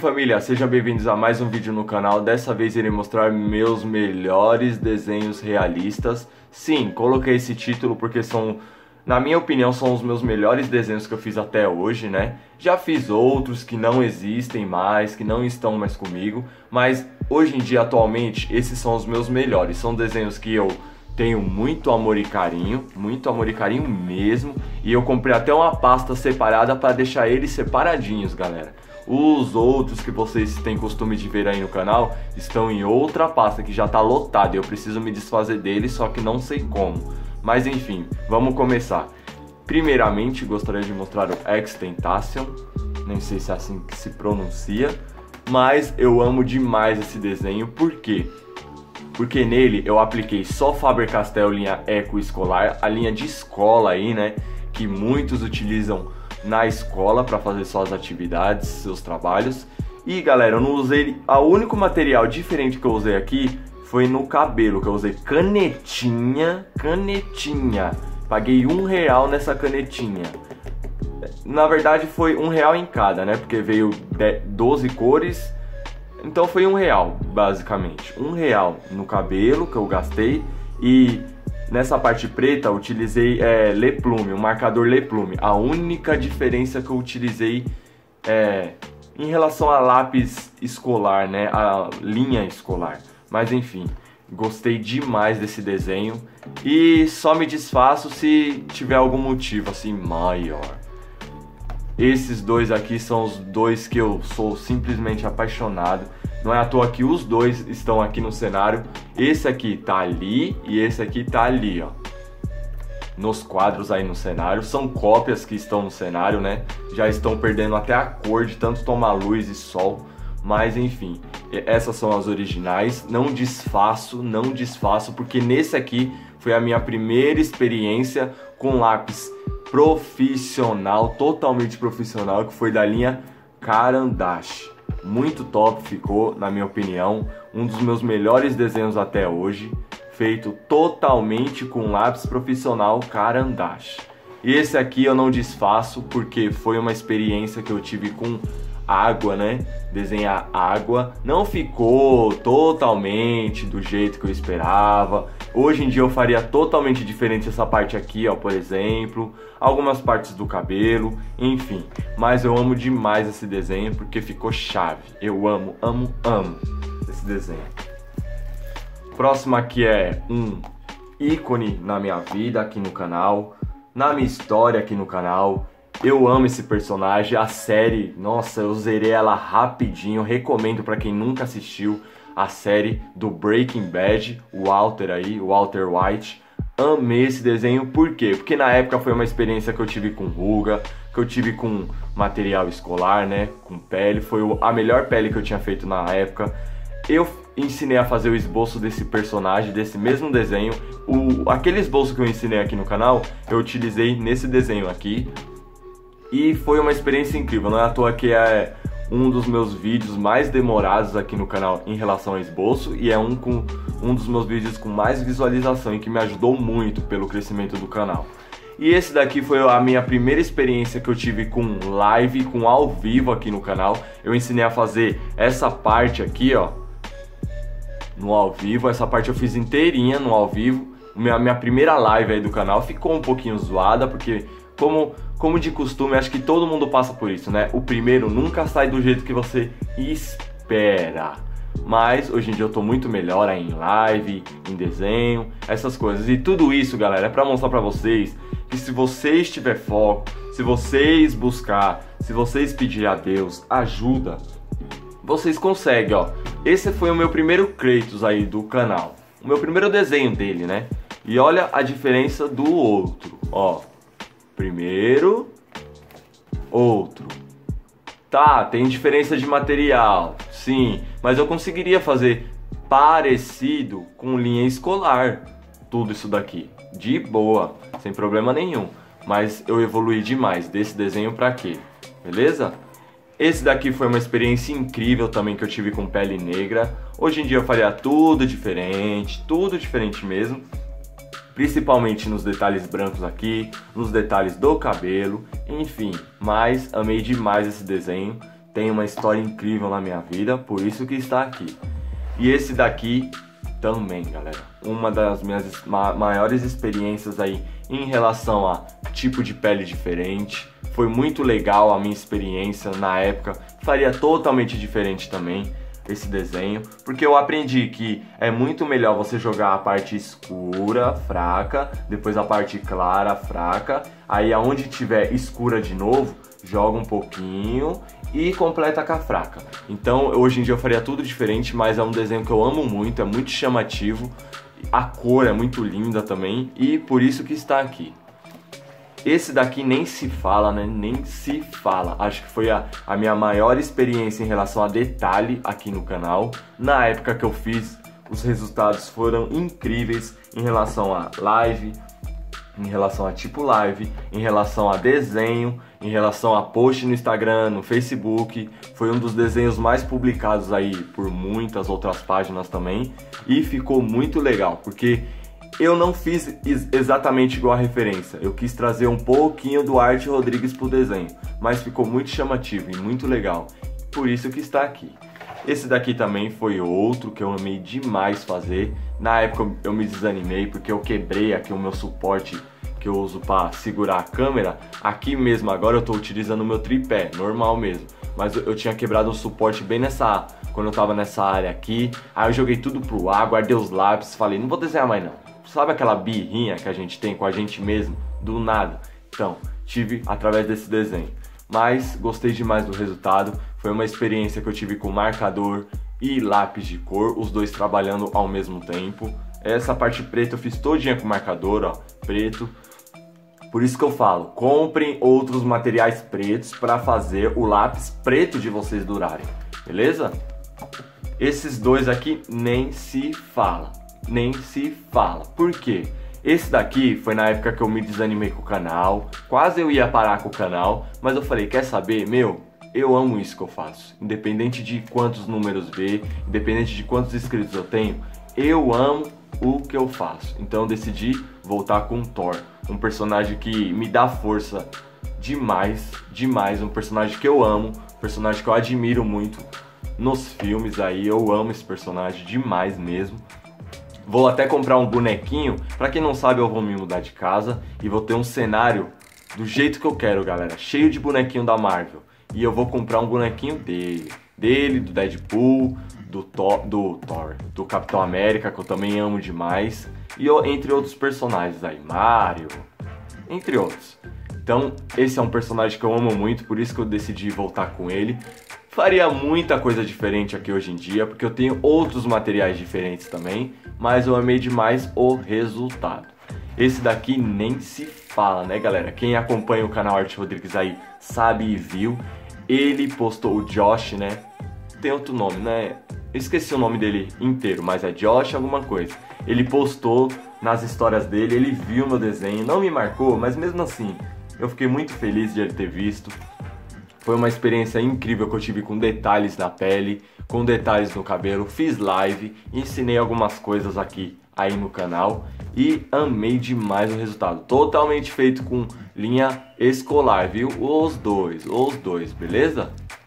família, sejam bem-vindos a mais um vídeo no canal. Dessa vez irei mostrar meus melhores desenhos realistas. Sim, coloquei esse título porque são, na minha opinião, são os meus melhores desenhos que eu fiz até hoje, né? Já fiz outros que não existem mais, que não estão mais comigo, mas hoje em dia, atualmente, esses são os meus melhores. São desenhos que eu tenho muito amor e carinho mesmo, e eu comprei até uma pasta separada para deixar eles separadinhos, galera. Os outros que vocês têm costume de ver aí no canal estão em outra pasta que já tá lotada, eu preciso me desfazer deles, só que não sei como. Mas enfim, vamos começar. Primeiramente, gostaria de mostrar o XXXTentacion, nem sei se é assim que se pronuncia, mas eu amo demais esse desenho. Por quê? Porque nele eu apliquei só Faber-Castell linha Eco escolar, a linha de escola aí, né, que muitos utilizam na escola para fazer suas atividades, seus trabalhos. E galera, eu não usei, o único material diferente que eu usei aqui foi no cabelo, que eu usei canetinha. Paguei R$1 nessa canetinha. Na verdade foi R$1 em cada, né, porque veio 12 cores. Então foi R$1, basicamente. R$1 no cabelo que eu gastei. E nessa parte preta eu utilizei Le Plume, um marcador Le Plume. A única diferença que eu utilizei em relação a lápis escolar, né? A linha escolar. Mas enfim, gostei demais desse desenho. E só me desfaço se tiver algum motivo assim maior. Esses dois aqui são os dois que eu sou simplesmente apaixonado. Não é à toa que os dois estão aqui no cenário. Esse aqui tá ali e esse aqui tá ali, ó. Nos quadros aí no cenário. São cópias que estão no cenário, né? Já estão perdendo até a cor de tanto tomar luz e sol. Mas enfim, essas são as originais. Não desfaço, porque nesse aqui foi a minha primeira experiência com lápis profissional, totalmente profissional, que foi da linha Caran d'Ache. Muito top ficou, na minha opinião, um dos meus melhores desenhos até hoje, feito totalmente com lápis profissional Caran d'Ache. E esse aqui eu não desfaço porque foi uma experiência que eu tive com água, né? Desenhar água. Não ficou totalmente do jeito que eu esperava. Hoje em dia eu faria totalmente diferente essa parte aqui, ó, por exemplo. Algumas partes do cabelo, enfim. Mas eu amo demais esse desenho porque ficou chave. Eu amo esse desenho. Próximo aqui é um ícone na minha vida aqui no canal, na minha história aqui no canal. Eu amo esse personagem, a série, nossa, eu zerei ela rapidinho, recomendo para quem nunca assistiu a série do Breaking Bad, o Walter White. Amei esse desenho, por quê? Porque na época foi uma experiência que eu tive com ruga, que eu tive com material escolar, né, com pele, foi a melhor pele que eu tinha feito na época. Eu ensinei a fazer o esboço desse personagem, desse mesmo desenho. Aquele esboço que eu ensinei aqui no canal, eu utilizei nesse desenho aqui. E foi uma experiência incrível, não é à toa que é um dos meus vídeos mais demorados aqui no canal em relação ao esboço. E é um dos meus vídeos com mais visualização e que me ajudou muito pelo crescimento do canal. E esse daqui foi a minha primeira experiência que eu tive com live, com ao vivo aqui no canal. Eu ensinei a fazer essa parte aqui, ó, no ao vivo. Essa parte eu fiz inteirinha no ao vivo. Minha primeira live aí do canal ficou um pouquinho zoada, porque como de costume, acho que todo mundo passa por isso, né? O primeiro nunca sai do jeito que você espera. Mas hoje em dia eu tô muito melhor aí em live, em desenho, essas coisas. E tudo isso, galera, é pra mostrar pra vocês que se vocês tiver foco, se vocês buscar, se vocês pedir a Deus ajuda, vocês conseguem, ó. Esse foi o meu primeiro Kratos aí do canal. O meu primeiro desenho dele, né? E olha a diferença do outro, ó. Primeiro, outro. Tá, tem diferença de material, sim, mas eu conseguiria fazer parecido com linha escolar. Tudo isso daqui, de boa, sem problema nenhum. Mas eu evoluí demais desse desenho pra quê? Beleza? Esse daqui foi uma experiência incrível também que eu tive com pele negra. Hoje em dia eu faria tudo diferente mesmo. Principalmente nos detalhes brancos aqui, nos detalhes do cabelo, enfim. Mas amei demais esse desenho. tem uma história incrível na minha vida, por isso que está aqui. E esse daqui também, galera, uma das minhas maiores experiências aí em relação a tipo de pele diferente. Foi muito legal a minha experiência na época, faria totalmente diferente também esse desenho, porque eu aprendi que é muito melhor você jogar a parte escura, fraca, depois a parte clara, fraca, aí aonde tiver escura de novo, joga um pouquinho e completa com a fraca. Então hoje em dia eu faria tudo diferente, mas é um desenho que eu amo muito, é muito chamativo, a cor é muito linda também e por isso que está aqui. Esse daqui nem se fala, né? Nem se fala. Acho que foi a minha maior experiência em relação a detalhe aqui no canal. Na época que eu fiz, os resultados foram incríveis em relação a live, em relação a tipo live, em relação a desenho, em relação a post no Instagram, no Facebook. Foi um dos desenhos mais publicados aí por muitas outras páginas também. E ficou muito legal, porque eu não fiz exatamente igual a referência, eu quis trazer um pouquinho do Arte Rodrigues pro desenho, mas ficou muito chamativo e muito legal, por isso que está aqui. Esse daqui também foi outro que eu amei demais fazer. Na época eu me desanimei porque eu quebrei aqui o meu suporte que eu uso para segurar a câmera. Aqui mesmo agora eu estou utilizando o meu tripé, normal mesmo, mas eu tinha quebrado o suporte bem quando eu tava nessa área aqui. Aí eu joguei tudo pro ar, guardei os lápis, falei, não vou desenhar mais não. Sabe aquela birrinha que a gente tem com a gente mesmo, do nada? Então, tive através desse desenho. Mas gostei demais do resultado, foi uma experiência que eu tive com marcador e lápis de cor, os dois trabalhando ao mesmo tempo. Essa parte preta eu fiz todinha com marcador, ó, preto. Por isso que eu falo, comprem outros materiais pretos para fazer o lápis preto de vocês durarem, beleza? Esses dois aqui nem se fala. Nem se fala. Por quê? Esse daqui foi na época que eu me desanimei com o canal, quase eu ia parar com o canal, mas eu falei, quer saber, meu, eu amo isso que eu faço, independente de quantos números vê, independente de quantos inscritos eu tenho, eu amo o que eu faço. Então eu decidi voltar com o Thor, um personagem que me dá força demais, demais, um personagem que eu amo, um personagem que eu admiro muito nos filmes aí, eu amo esse personagem demais mesmo. Vou até comprar um bonequinho, pra quem não sabe eu vou me mudar de casa e vou ter um cenário do jeito que eu quero, galera, cheio de bonequinho da Marvel. E eu vou comprar um bonequinho dele, do Deadpool, do Thor, do Capitão América, que eu também amo demais, e entre outros personagens aí, Mario, entre outros. Então esse é um personagem que eu amo muito, por isso que eu decidi voltar com ele. Faria muita coisa diferente aqui hoje em dia, porque eu tenho outros materiais diferentes também, mas eu amei demais o resultado. Esse daqui nem se fala, né, galera? Quem acompanha o canal Arte Rodrigues aí sabe e viu. Ele postou, o Josh, né? Tem outro nome, né? Eu esqueci o nome dele inteiro, mas é Josh alguma coisa. Ele postou nas histórias dele, ele viu meu desenho, não me marcou, mas mesmo assim, eu fiquei muito feliz de ele ter visto. Foi uma experiência incrível que eu tive com detalhes na pele, com detalhes no cabelo, fiz live, ensinei algumas coisas aqui aí no canal e amei demais o resultado. Totalmente feito com linha escolar, viu? Os dois, beleza?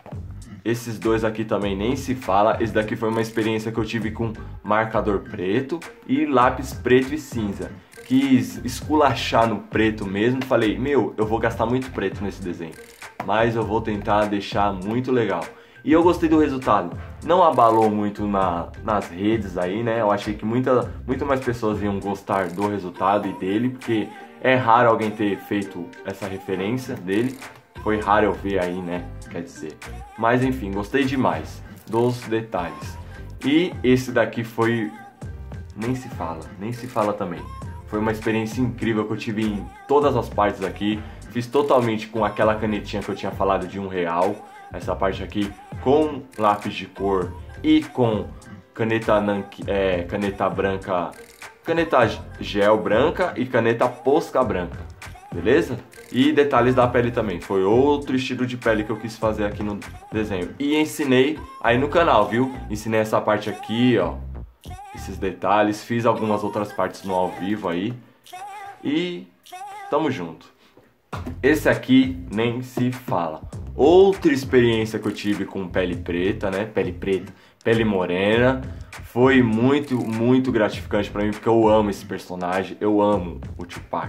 Esses dois aqui também nem se fala. Esse daqui foi uma experiência que eu tive com marcador preto e lápis preto e cinza. Quis esculachar no preto mesmo, falei, meu, eu vou gastar muito preto nesse desenho, mas eu vou tentar deixar muito legal. E eu gostei do resultado. Não abalou muito nas redes aí, né? Eu achei que muito mais pessoas iam gostar do resultado e dele, porque é raro alguém ter feito essa referência dele. Foi raro eu ver aí, né? Quer dizer. Mas enfim, gostei demais dos detalhes. E esse daqui foi... nem se fala também. Foi uma experiência incrível que eu tive em todas as partes aqui. Fiz totalmente com aquela canetinha que eu tinha falado de R$1. Essa parte aqui com lápis de cor e com caneta branca, caneta gel branca e caneta posca branca, beleza? E detalhes da pele também, foi outro estilo de pele que eu quis fazer aqui no desenho. E ensinei aí no canal, viu? Ensinei essa parte aqui, ó, esses detalhes, fiz algumas outras partes no ao vivo aí. E tamo junto. Esse aqui nem se fala. Outra experiência que eu tive com pele preta, né? Pele preta, pele morena. Foi muito gratificante pra mim, porque eu amo esse personagem. Eu amo o Tupac.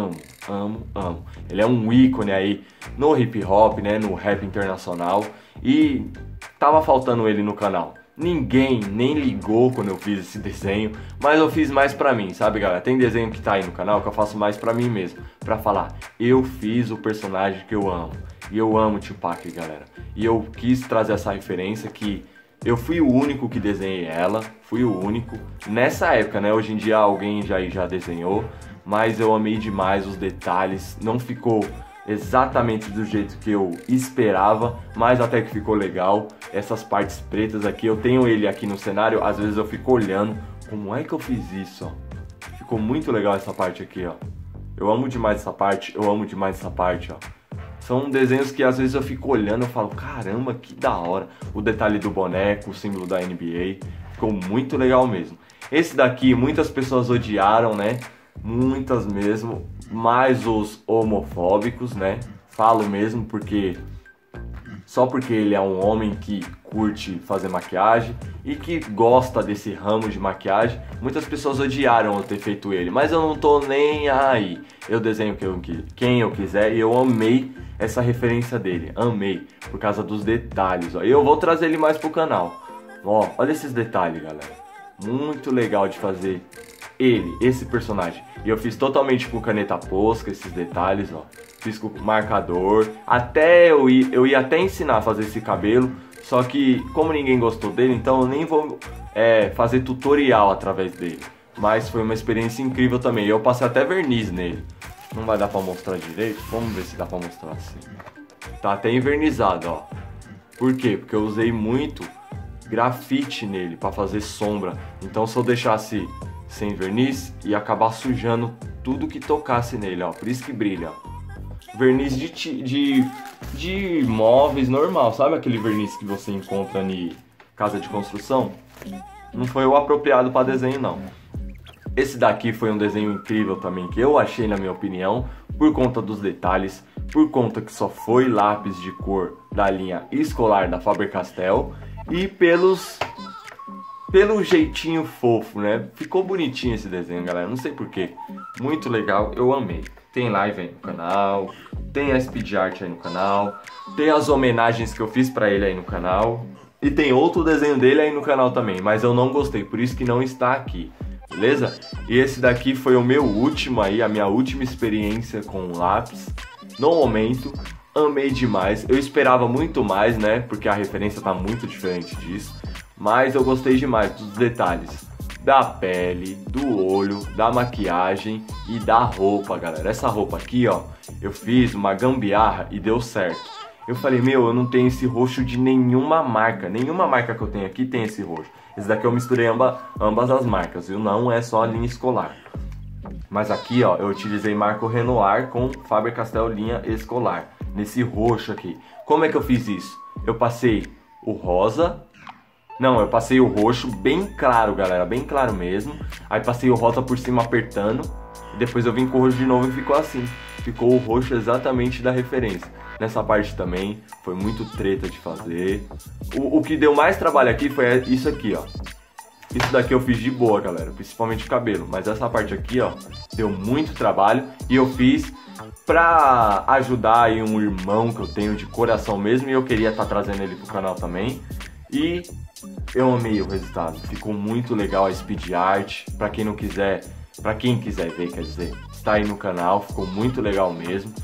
Amo. Ele é um ícone aí no hip hop, né? No rap internacional. E tava faltando ele no canal. Ninguém nem ligou quando eu fiz esse desenho, mas eu fiz mais pra mim, sabe, galera? Tem desenho que tá aí no canal que eu faço mais pra mim mesmo, pra falar, eu fiz o personagem que eu amo. E eu amo Tupac, galera. E eu quis trazer essa referência que eu fui o único que desenhei ela, fui o único. Nessa época, né, hoje em dia alguém já desenhou, mas eu amei demais os detalhes, não ficou exatamente do jeito que eu esperava, mas até que ficou legal. Essas partes pretas aqui, eu tenho ele aqui no cenário, às vezes eu fico olhando, como é que eu fiz isso, ó. Ficou muito legal essa parte aqui, ó. Eu amo demais essa parte, ó. São desenhos que às vezes eu fico olhando e falo, caramba, que da hora. O detalhe do boneco, o símbolo da NBA, ficou muito legal mesmo. Esse daqui, muitas pessoas odiaram, né? Muitas mesmo, mais os homofóbicos, né? Falo mesmo porque só porque ele é um homem que curte fazer maquiagem e que gosta desse ramo de maquiagem, muitas pessoas odiaram eu ter feito ele, mas eu não tô nem aí. Eu desenho quem eu quiser e eu amei essa referência dele, amei, por causa dos detalhes, ó. E eu vou trazer ele mais pro canal. Ó, olha esses detalhes, galera. Muito legal de fazer esse personagem. E eu fiz totalmente com caneta posca, esses detalhes, ó. Fiz com marcador. Até eu ia até ensinar a fazer esse cabelo, só que como ninguém gostou dele, então eu nem vou fazer tutorial através dele. Mas foi uma experiência incrível também. Eu passei até verniz nele. Não vai dar pra mostrar direito? Vamos ver se dá pra mostrar assim. Tá até envernizado, ó. Por quê? Porque eu usei muito grafite nele pra fazer sombra. Então se eu deixasse sem verniz, ia acabar sujando tudo que tocasse nele, ó. Por isso que brilha, ó. Verniz de móveis normal, sabe aquele verniz que você encontra em casa de construção? Não foi o apropriado para desenho, não. Esse daqui foi um desenho incrível também, que eu achei, na minha opinião, por conta dos detalhes, por conta que só foi lápis de cor da linha escolar da Faber-Castell e pelo jeitinho fofo, né? Ficou bonitinho esse desenho, galera, não sei porquê. Muito legal, eu amei. Tem live aí no canal, tem a speed art aí no canal, tem as homenagens que eu fiz pra ele aí no canal. E tem outro desenho dele aí no canal também, mas eu não gostei, por isso que não está aqui, beleza? E esse daqui foi o meu último aí, a minha última experiência com lápis. No momento, amei demais. Eu esperava muito mais, né? Porque a referência tá muito diferente disso. Mas eu gostei demais dos detalhes da pele, do olho, da maquiagem e da roupa, galera. Essa roupa aqui, ó, eu fiz uma gambiarra e deu certo. Eu falei, meu, eu não tenho esse roxo de nenhuma marca. Nenhuma marca que eu tenho aqui tem esse roxo. Esse daqui eu misturei ambas as marcas, viu? Não é só a linha escolar. Mas aqui, ó, eu utilizei Marco Renoir com Faber-Castell linha escolar. Nesse roxo aqui. Como é que eu fiz isso? Eu passei o rosa... Não, eu passei o roxo bem claro, galera, bem claro mesmo. Aí passei o rosa por cima apertando. E depois eu vim com o roxo de novo e ficou assim. Ficou o roxo exatamente da referência. Nessa parte também foi muito treta de fazer. O que deu mais trabalho aqui foi isso aqui, ó. Isso daqui eu fiz de boa, galera, principalmente o cabelo. Mas essa parte aqui, ó, deu muito trabalho. E eu fiz pra ajudar aí um irmão que eu tenho de coração mesmo. E eu queria estar trazendo ele pro canal também. E eu amei o resultado, ficou muito legal a speed art. Pra quem não quiser, pra quem quiser ver, quer dizer, está aí no canal, ficou muito legal mesmo.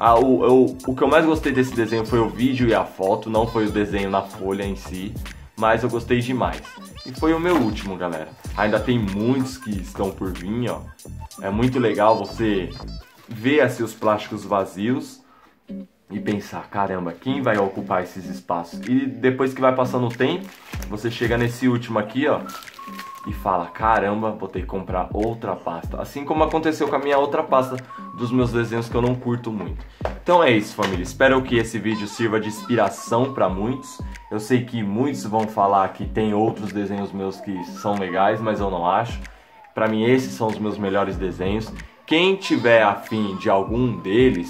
O que eu mais gostei desse desenho foi o vídeo e a foto, não foi o desenho na folha em si, mas eu gostei demais. E foi o meu último, galera. Ainda tem muitos que estão por vir, ó. É muito legal você ver assim os plásticos vazios e pensar, caramba, quem vai ocupar esses espaços? E depois que vai passando o tempo, você chega nesse último aqui, ó, e fala, caramba, vou ter que comprar outra pasta. Assim como aconteceu com a minha outra pasta dos meus desenhos que eu não curto muito. Então é isso, família. Espero que esse vídeo sirva de inspiração para muitos. Eu sei que muitos vão falar que tem outros desenhos meus que são legais, mas eu não acho. Para mim, esses são os meus melhores desenhos. Quem tiver afim de algum deles,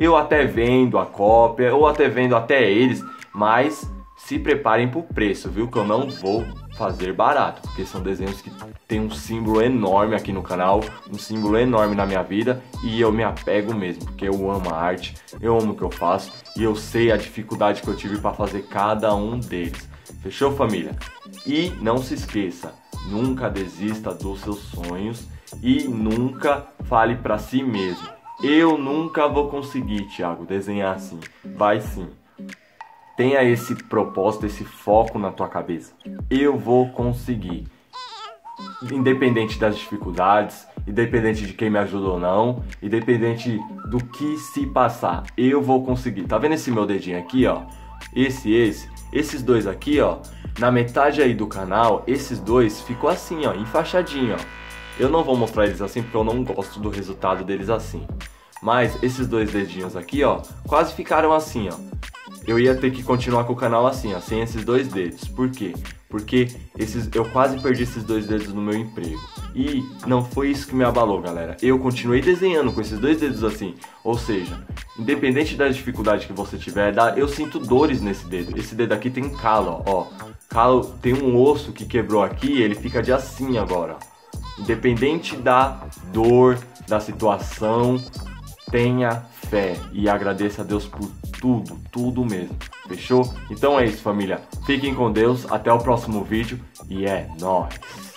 Eu até vendo a cópia, ou até vendo até eles, mas se preparem pro preço, viu? Que eu não vou fazer barato, porque são desenhos que tem um símbolo enorme aqui no canal, um símbolo enorme na minha vida, e eu me apego mesmo, porque eu amo a arte, eu amo o que eu faço, e eu sei a dificuldade que eu tive para fazer cada um deles. Fechou, família? E não se esqueça, nunca desista dos seus sonhos e nunca fale para si mesmo: eu nunca vou conseguir, Thiago, desenhar assim. Vai sim. Tenha esse propósito, esse foco na tua cabeça. Eu vou conseguir. Independente das dificuldades, independente de quem me ajuda ou não, independente do que se passar, eu vou conseguir. Tá vendo esse meu dedinho aqui, ó? Esses dois aqui, ó, na metade aí do canal, esses dois ficou assim, ó, enfaixadinho, ó. Eu não vou mostrar eles assim porque eu não gosto do resultado deles assim. Mas esses dois dedinhos aqui, ó, quase ficaram assim, ó. Eu ia ter que continuar com o canal assim, ó, sem esses dois dedos. Por quê? Porque eu quase perdi esses dois dedos no meu emprego. E não foi isso que me abalou, galera. Eu continuei desenhando com esses dois dedos assim. Ou seja, independente da dificuldade que você tiver, eu sinto dores nesse dedo. Esse dedo aqui tem calo, ó. Calo, tem um osso que quebrou aqui, ele fica de assim agora. Independente da dor, da situação, tenha fé e agradeça a Deus por tudo, tudo mesmo. Fechou? Então é isso, família. Fiquem com Deus, até o próximo vídeo e é nóis!